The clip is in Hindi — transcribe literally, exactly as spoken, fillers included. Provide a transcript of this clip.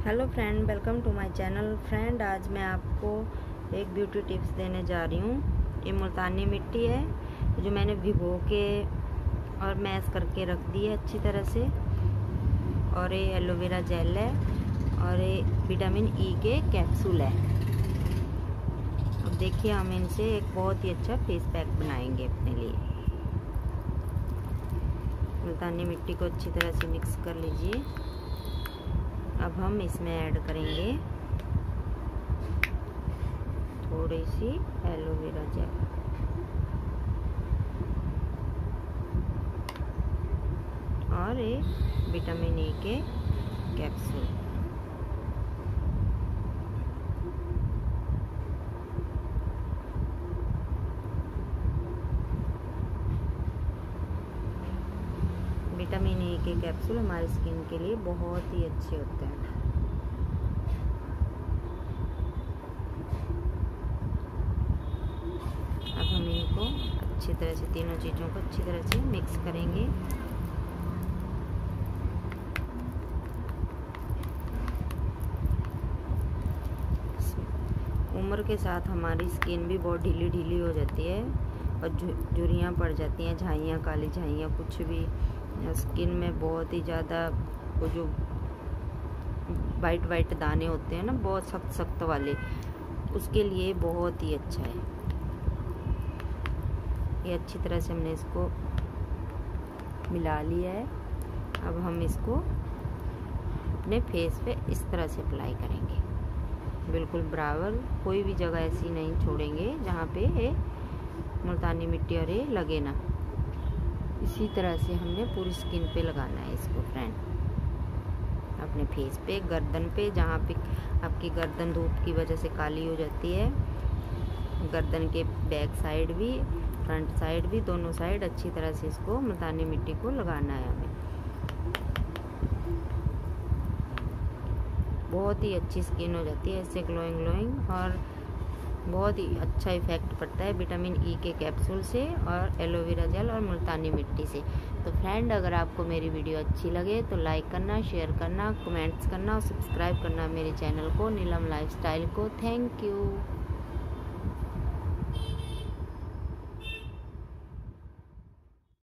Hello friend, welcome to my channel. Friend, आज मैं आपको एक ब्यूटी टिप्स देने जा रही हूँ। ये मुल्तानी मिट्टी है जो मैंने भिगो के और मैश करके रख दी है अच्छी तरह से, और ये एलोवेरा जेल है और ये विटामिन ई के कैप्सूल है। अब देखिए, हम इनसे एक बहुत ही अच्छा फेस पैक बनाएंगे अपने लिए। मुल्तानी मिट्टी को अच्छी तरह से मिक्स कर लीजिए। अब हम इसमें ऐड करेंगे थोड़ी सी एलोवेरा जेल और एक विटामिन ई के कैप्सूल। विटामिन ई के कैप्सूल हमारी स्किन के लिए बहुत ही अच्छे होते हैं। अब हम इनको अच्छी तरह से, तीनों चीज़ों को अच्छी तरह से मिक्स करेंगे। उम्र के साथ हमारी स्किन भी बहुत ढीली ढीली हो जाती है और झुर्रियाँ पड़ जाती हैं, झाइयाँ, काली झाइयाँ, कुछ भी स्किन में बहुत ही ज़्यादा वो जो वाइट वाइट दाने होते हैं ना, बहुत सख्त सख्त वाले, उसके लिए बहुत ही अच्छा है ये। अच्छी तरह से हमने इसको मिला लिया है। अब हम इसको अपने फेस पे इस तरह से अप्लाई करेंगे, बिल्कुल बराबर, कोई भी जगह ऐसी नहीं छोड़ेंगे जहाँ पे ये मुल्तानी मिट्टी और ये लगे ना। इसी तरह से हमने पूरी स्किन पे लगाना है इसको फ्रेंड, अपने फेस पे, गर्दन पे, जहाँ पे आपकी गर्दन धूप की वजह से काली हो जाती है, गर्दन के बैक साइड भी, फ्रंट साइड भी, दोनों साइड अच्छी तरह से इसको मुल्तानी मिट्टी को लगाना है हमें। बहुत ही अच्छी स्किन हो जाती है इससे, ग्लोइंग ग्लोइंग, और बहुत ही अच्छा इफेक्ट पड़ता है विटामिन ई के कैप्सूल से और एलोवेरा जेल और मुल्तानी मिट्टी से। तो फ्रेंड, अगर आपको मेरी वीडियो अच्छी लगे तो लाइक करना, शेयर करना, कमेंट्स करना और सब्सक्राइब करना मेरे चैनल को, नीलम लाइफस्टाइल को। Thank you.